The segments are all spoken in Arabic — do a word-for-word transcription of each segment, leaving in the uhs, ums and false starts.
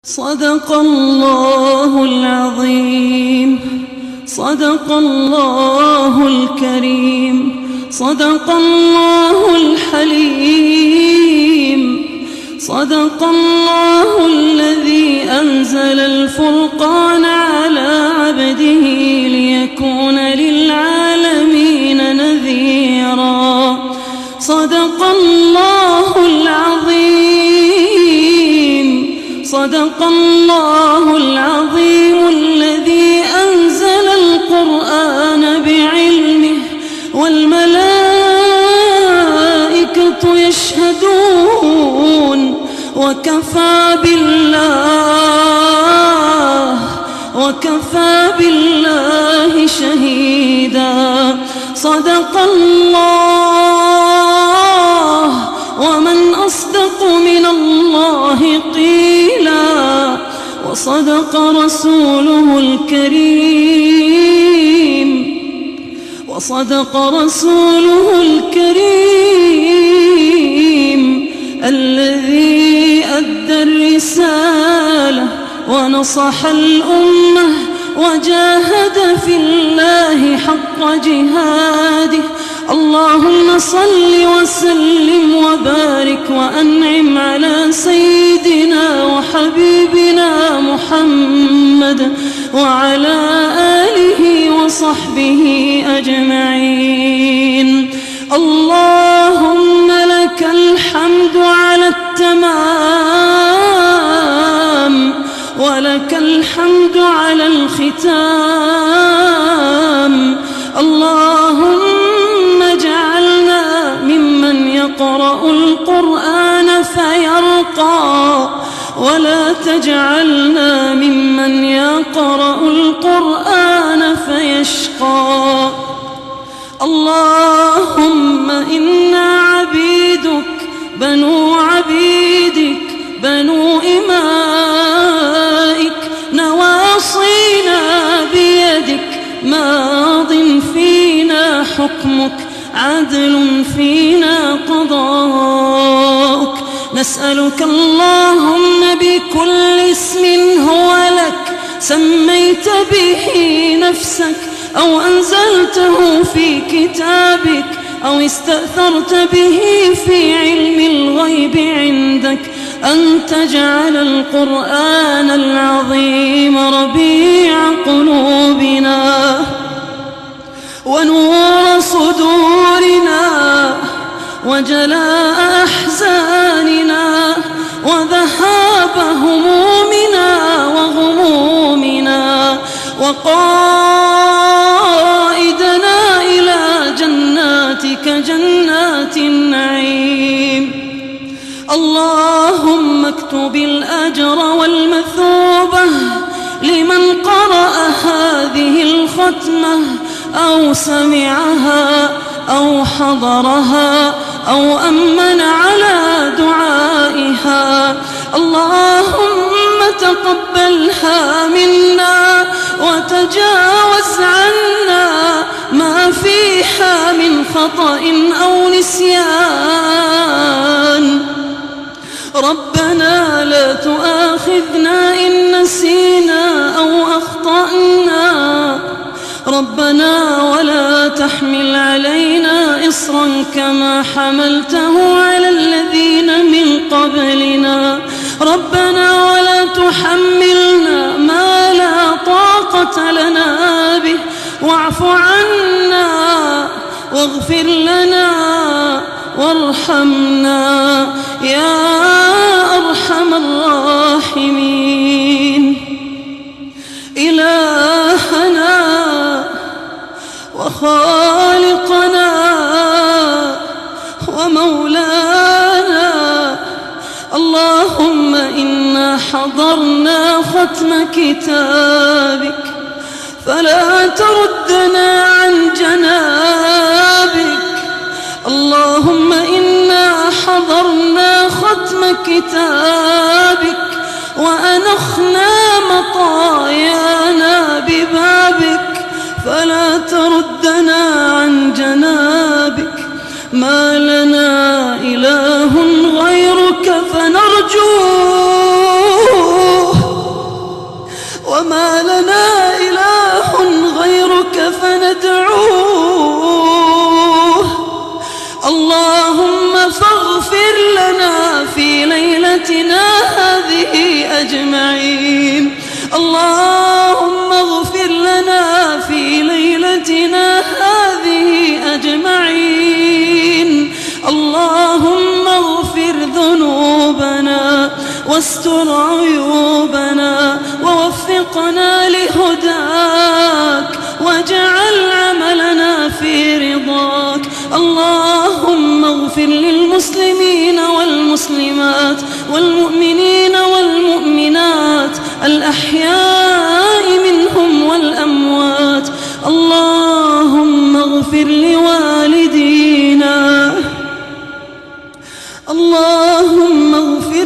صدق الله العظيم، صدق الله الكريم، صدق الله الحليم، صدق الله الذي أنزل الفرقان على عبده ليكون للعالمين نذيرا. صدق الله العظيم، صدق الله العظيم الذي أنزل القرآن بعلمه والملائكة يشهدون وكفى بالله وكفى بالله شهيدا. صدق الله ومن أصدق من الله قيلا، وصدق رسوله الكريم وصدق رسوله الكريم الذي أدى الرسالة ونصح الأمة وجاهد في الله حق جهاده. اللهم صل وسلم وبارك وأنعم على سيدنا وحبيبنا محمد وعلى آله وصحبه أجمعين. اللهم لك الحمد على التمام، ولك الحمد على الختام. اللهم اجعلنا ممن يقرأ القرآن فيرقى، ولا تجعلنا ممن يقرأ القرآن فيشقى. اللهم إنا عبيدك بنو عبيدك بنو إمائك، نواصينا بيدك، ماض فينا حكمك، عدل فينا قضاؤك. نسألك اللهم بكل اسم هو لك سميت به نفسك أو أنزلته في كتابك أو استأثرت به في علم الغيب عندك، أن تجعل القرآن العظيم ربيع قلوبنا ونور صدورنا وجلاء أحزاننا وذهاب همومنا وغمومنا وقائدنا إلى جناتك جنات النعيم. اللهم اكتب الأجر والمثوبة لمن قرأ هذه الختمة أو سمعها أو حضرها أو أمن على دعائها. اللهم تقبلها منا وتجاوز عنا ما فيها من خطأ أو نسيان. ربنا لا تؤاخذنا إن نسينا أو أخطأنا. ربنا ولا تحمل علينا إصرا كما حملته على الذين من قبلنا. ربنا ولا تحملنا ما لا طاقة لنا به، واعف عنا واغفر لنا وارحمنا يا أرحم الراحمين. إلهنا وخالقنا ومولانا، اللهم إنا حضرنا ختم كتابك فلا تردنا عن جنابك. اللهم إنا حضرنا ختم كتابك وأنخنا مطايانا ببابك فلا تردنا عن جنابك. ما لنا إله غيرك فنرجوه هذه أجمعين. اللهم اغفر لنا في ليلتنا هذه أجمعين. اللهم اغفر ذنوبنا واستر عيوبنا ووفقنا لهداك واجعل عملنا في رضاك. اللهم اغفر للمسلمين والمسلمات والمؤمنين والمؤمنات الأحياء منهم والأموات. اللهم اغفر لوالدينا اللهم اغفر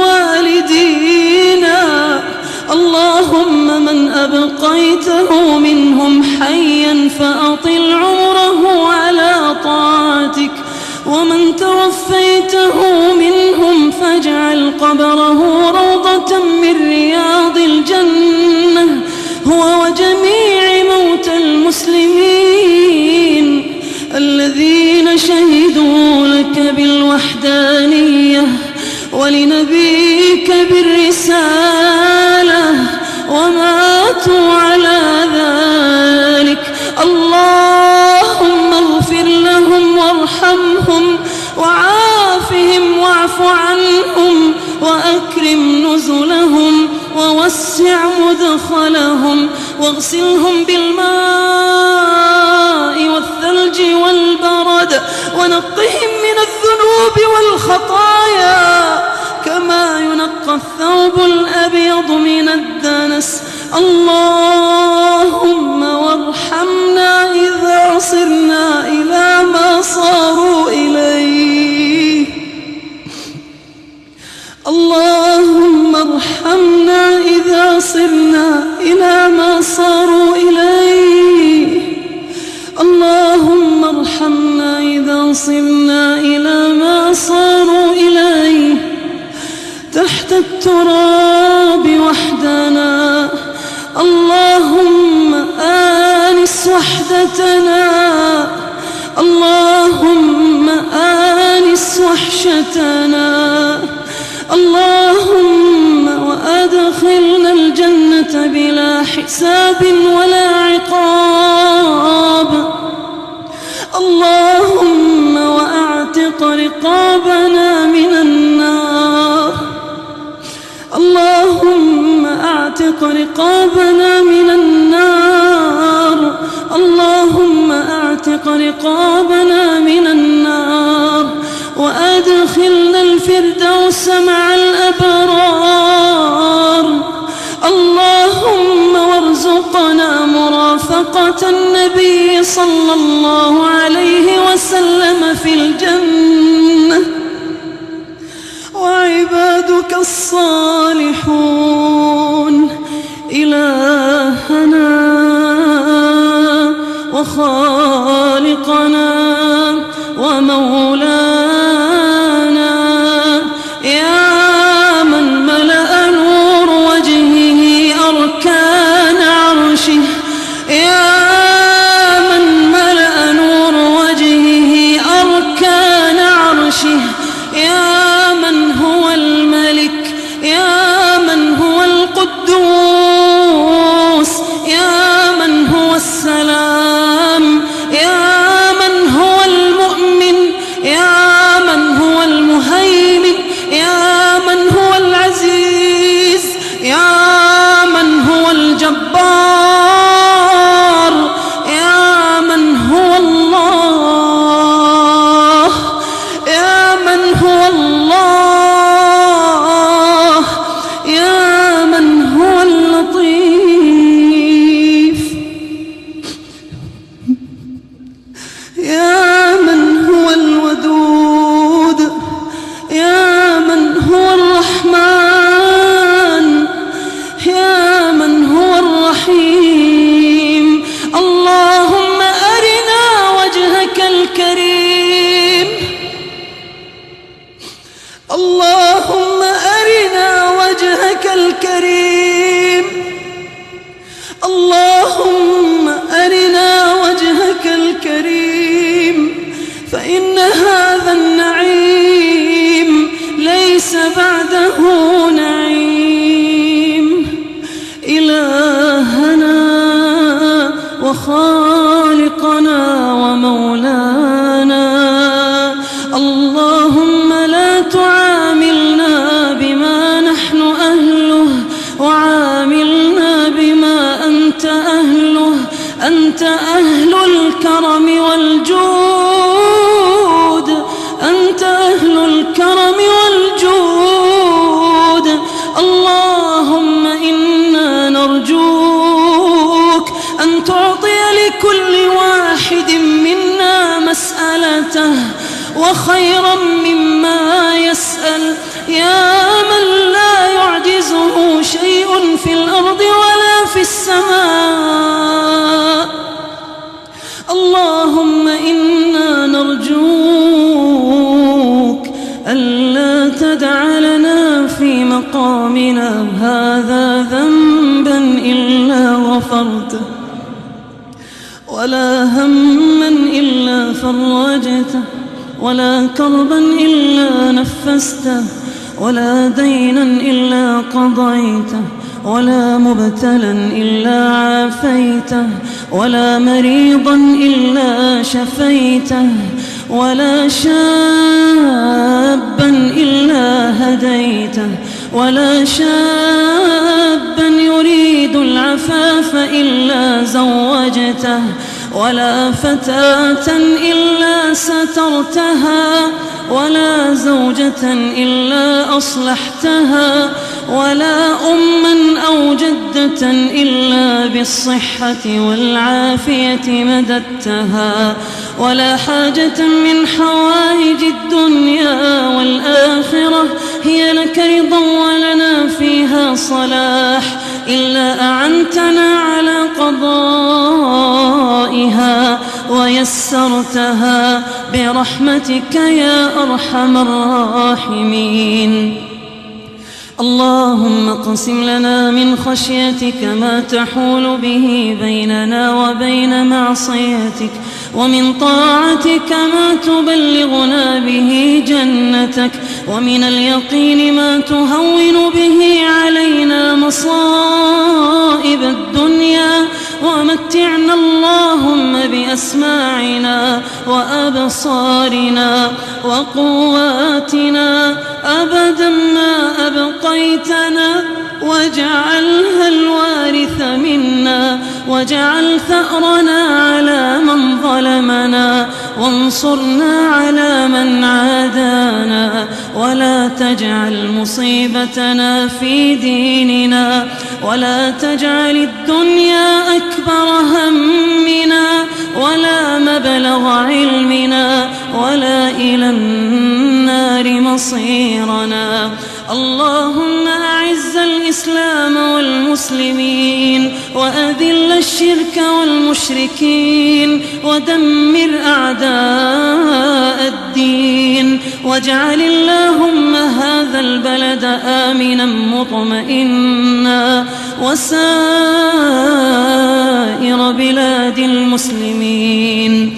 لوالدينا اللهم من أبقيته منهم حيا فأطل عمره على طاعتك، ومن توفيته منهم فاجعل قبره روضة من رياض الجنة، هو وجميع موتى المسلمين الذين شهدوا لك بالوحدانية ولنبيك بالرسالة وماتوا على ذلك. اللهم اغفر لهم وارحمهم وعافهم واعف عنهم وأكرم نزلهم ووسع مدخلهم واغسلهم بالماء والثلج والبرد ونقهم من الذنوب والخطايا كما ينقى الثوب الأبيض من الدنس. اللهم وارحمنا إذا صرنا إلى ما صاروا إليه. اللهم ارحمنا إذا صرنا إلى ما صاروا إليه. اللهم ارحمنا إذا صرنا إلى ما صاروا إليه. تحت التراب وحدنا اللهم آنس وحدتنا، اللهم آنس وحشتنا، اللهم وأدخلنا الجنة بلا حساب ولا عقاب. اللهم وأعتق رقابنا من النار، اللهم أعتق رقابنا من النار، اللهم أعتق رقابنا من النار وأدخلنا الفردوس مع الأبرار. اللهم وارزقنا مرافقة النبي صلى الله عليه وسلم في الجنة وعبادك الصالحون. إلهنا وخالقنا ومولانا، يا من ملأ نور وجهه أركان عرشه، يا من ملأ نور وجهه أركان عرشه، يا من هو الملك، يا من خالقنا ومولانا. اللهم لا تعاملنا بما نحن أهله، وعاملنا بما أنت أهله. أنت أهل الكرم والجود، أنت أهل الكرم والجود. اللهم إنا نرجوك أن تعطي لكل واحد منا مسألته وخيرا مما يسأل، يا من لا يعجزه شيء في الأرض ولا في السماء. اللهم إنا نرجوك ألا تدع لنا في مقامنا هذا ذنبا إلا غفرته، ولا هما إلا فرجته، ولا كربا إلا نفسته، ولا دينا إلا قضيته، ولا مبتلا إلا عافيته، ولا مريضا إلا شفيته، ولا شابا إلا هديته، ولا شابا يريد العفاف إلا زوجته، ولا فتاة إلا سترتها، ولا زوجة إلا أصلحتها، ولا أما أو جدة إلا بالصحة والعافية مددتها، ولا حاجة من حوائج الدنيا والآخرة هي لك رضا ولنا فيها صلاح إلا أعنتنا على قضائها ويسرتها برحمتك يا أرحم الراحمين. اللهم اقسم لنا من خشيتك ما تحول به بيننا وبين معصيتك، ومن طاعتك ما تبلغنا به جنتك، ومن اليقين ما تهون به علينا مصائب الدنيا، ومتعنا اللهم بأسماعنا وأبصارنا وقواتنا أبدا ما أبقيتنا، واجعلها الوارث منا، واجعل ثأرنا على من ظلمنا، وانصرنا على من عادانا، ولا تجعل مصيبتنا في ديننا، ولا تجعل الدنيا أكبر همنا، ولا مبلغ علمنا، ولا إلى النار مصيرنا. اللهم أعز الإسلام والمسلمين، وأذل الشرك والمشركين، ودمر أعداء الدين، واجعل اللهم هذا البلد آمنا مطمئنا، وسائر بلاد المسلمين.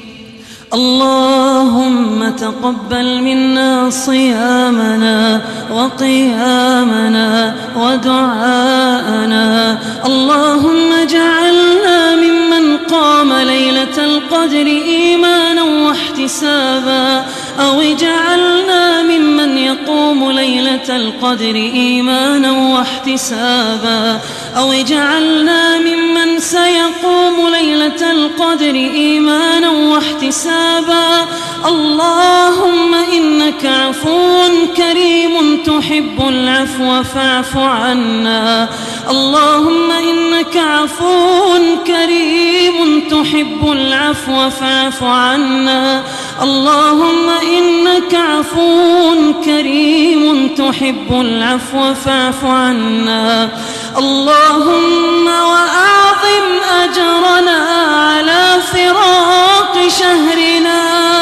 اللهم تقبل منا صيامنا وقيامنا ودعاءنا. اللهم اجعلنا ممن قام ليلة القدر إيمانا واحتسابا، أو اجعلنا ممن يقوم ليلة القدر إيمانا واحتسابا، أو اجعلنا ممن سيقوم ليلة القدر إيمانا واحتسابا. اللهم إنك عفو كريم تحب العفو فاعف عنا. اللهم إنك عفو كريم تحب العفو فاعف عنا. اللهم إنك عفو كريم تحب العفو فاعف عنا. اللهم وأعظم أجرنا على فراق شهرنا.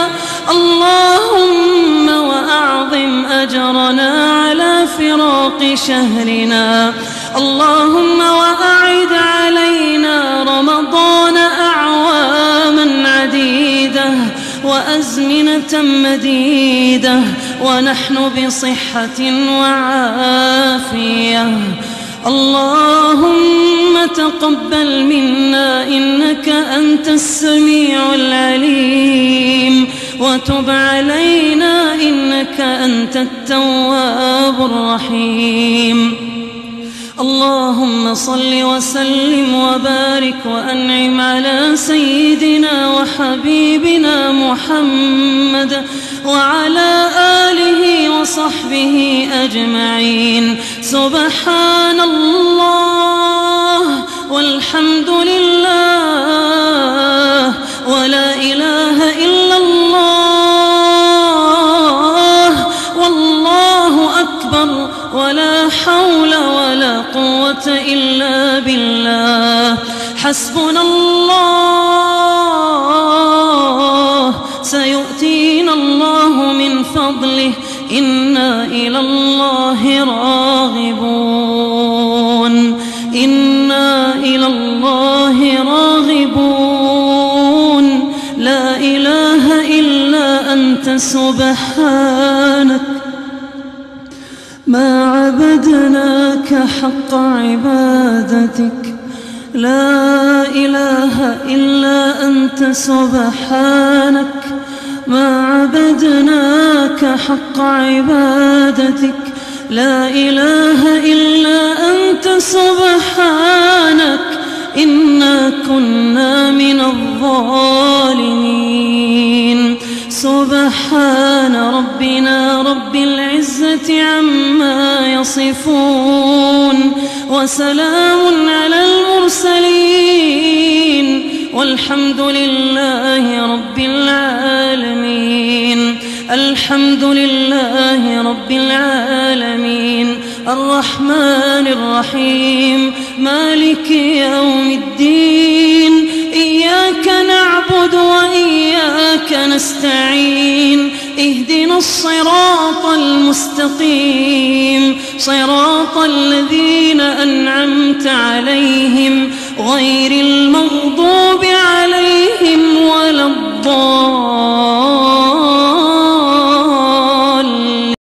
اللهم وأعظم أجرنا على فراق شهرنا. اللهم وأعد علينا رمضان أعواما عديدة وأزمنة مديدة ونحن بصحة وعافية. اللهم تقبل منا إنك أنت السميع العليم وتب علينا إنك أنت التواب الرحيم. اللهم صل وسلم وبارك وأنعم على سيدنا وحبيبنا محمد وعلى آله وصحبه أجمعين. سبحان الله والحمد لله ولا إله إلا الله والله أكبر ولا حول ولا قوة إلا بالله. حسبنا الله سيؤتينا الله من فضله إنا إلى الله راغبون إنا إلى الله راغبون. لا إله إلا أنت سبحانك ما عبدناك حق عبادتك. لا إله إلا أنت سبحانك ما عبدناك حق عبادتك. لا إله إلا أنت سبحانك إنا كنا من الظالمين. سبحان ربنا رب العزة عما يصفون وسلام على المرسلين والحمد لله رب العالمين. الحمد لله رب العالمين الرحمن الرحيم مالك يوم الدين. إياك نعبد وإياك نستعين. اهدنا الصراط المستقيم صراط الذين أنعمت عليهم غير المغضوب